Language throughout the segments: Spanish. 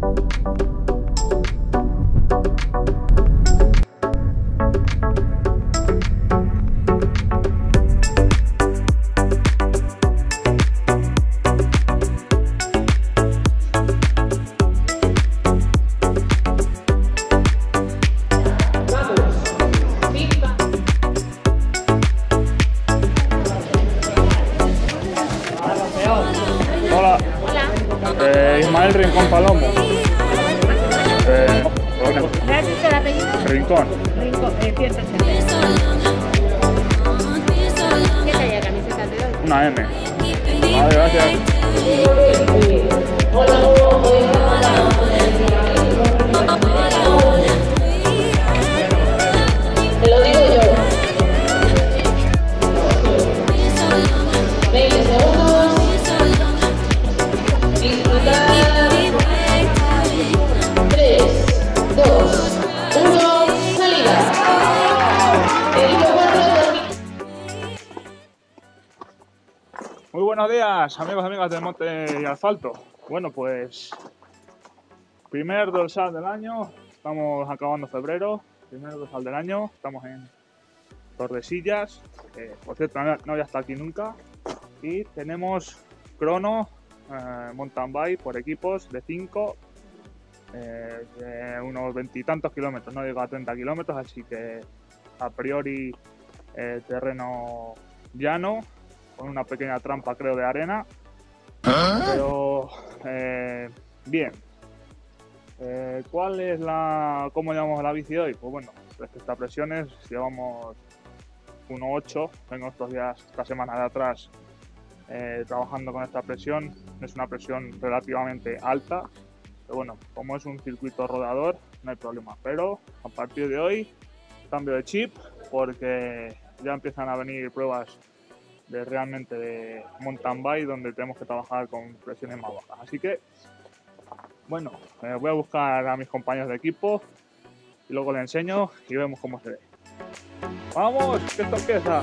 Ismael Rincón Palomo. ¿Me has dicho el apellido? Rincón. Rincón, 180. ¿Qué talla camiseta te doy? Una M. Vale, gracias. Te lo digo yo. 20 segundos. Disfrutar. 3, 2, 1, salida. Equipo 4. Muy buenos días, amigos y amigas de Monte y Asfalto. Bueno, pues primer dorsal del año, estamos acabando febrero, primer dorsal del año, estamos en Tordesillas, por cierto no voy a estar aquí nunca, y tenemos crono mountain bike por equipos de 5, de unos 20 y tantos kilómetros, no digo a 30 kilómetros, así que a priori terreno llano, con una pequeña trampa creo de arena, pero bien. ¿Cuál es cómo llevamos la bici hoy? Pues bueno, respecto a presiones llevamos 1.8, vengo estos días, esta semana de atrás trabajando con esta presión, es una presión relativamente alta, pero bueno, como es un circuito rodador no hay problema, pero a partir de hoy cambio de chip porque ya empiezan a venir pruebas realmente de mountain bike donde tenemos que trabajar con presiones más bajas, así que bueno, voy a buscar a mis compañeros de equipo y luego les enseño y vemos cómo se ve. ¡Vamos! ¡Que esto empieza!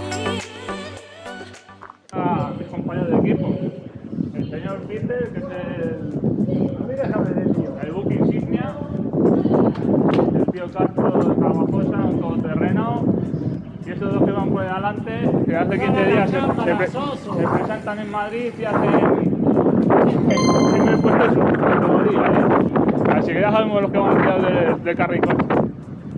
A mis compañeros de equipo, el señor Peter, que es el buque insignia, el tío Castro de Trabajosa, un todoterreno, y estos dos que van por delante, que hace 15 días se presentan en Madrid y hacen primer puesto en su categoría, así que ya sabemos los que van a tirar de carricón.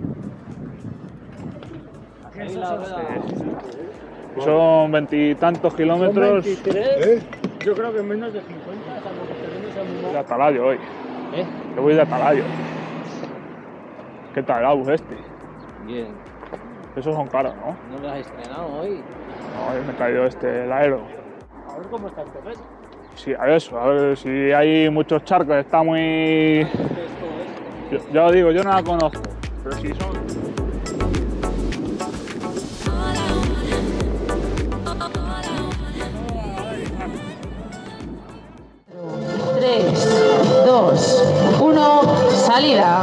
Son 20 y tantos kilómetros. 23, yo creo que menos de 50, salvo que el terreno sea muy De malo. Atalayo hoy. Yo voy de Atalayo. ¿Qué tal el Abus este? Bien. Esos son caros, ¿no? ¿No lo has estrenado hoy? No, hoy me he caído el Aero. A ver cómo está el terreno. Sí, a ver si hay muchos charcos, está muy... Ya lo digo, yo no la conozco, pero si son... Tres, dos, uno, salida.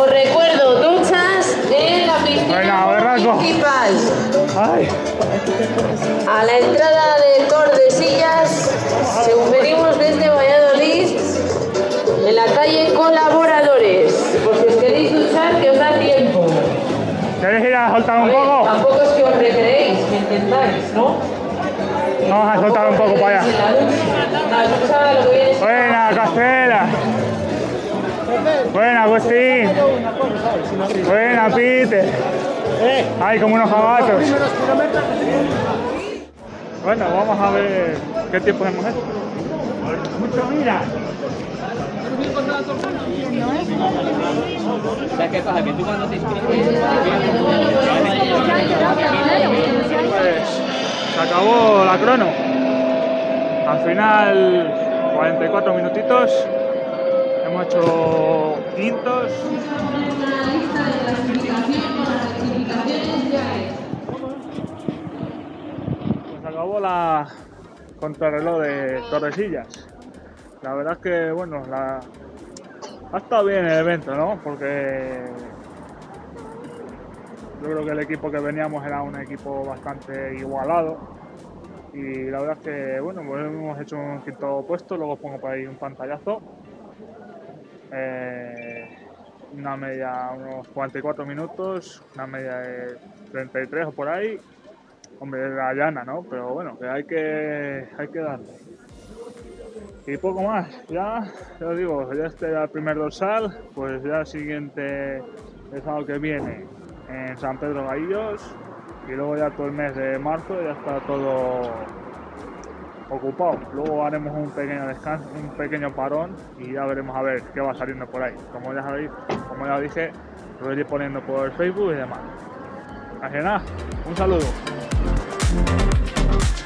Os recuerdo, duchas en la piscina Venga, berraco. municipal. ¡Ay! A la entrada de Tordesillas, según venimos desde Valladolid, en la calle Colaboradores. Por si os queréis duchar, que os da tiempo. ¿Queréis ir a soltar A un ver, poco? tampoco es que os recreéis, que intentáis, ¿no? Vamos a soltar un poco para allá. La ducha lo que viene es... Buena, Castela. Buena, Agustín. Buena, Peter. Ay, como unos jabatos. Bueno, vamos a ver qué tiempo hemos hecho. Mucho, mira. ¿Sabes qué pasa? Que tú cuando te inscribes... Pues se acabó la crono. Al final, 44 minutitos. Hemos hecho quintos. Pues se acabó la contrarreloj de Tordesillas. La verdad es que, bueno, ha estado bien el evento, ¿no? Porque yo creo que el equipo que veníamos era un equipo bastante igualado. Y la verdad es que, bueno, pues hemos hecho un quinto puesto, luego os pongo por ahí un pantallazo. Una media, unos 44 minutos, una media de 33 o por ahí. Hombre, era llana, ¿no? Pero bueno, que hay que darle. Y poco más, ya os digo, ya este era el primer dorsal, pues ya el siguiente es algo que viene en San Pedro Gaillos y luego ya todo el mes de marzo ya está todo ocupado. Luego haremos un pequeño descanso, un pequeño parón y ya veremos a ver qué va saliendo por ahí. Como ya sabéis, como ya dije, lo iré poniendo por Facebook y demás. Así que nada, un saludo.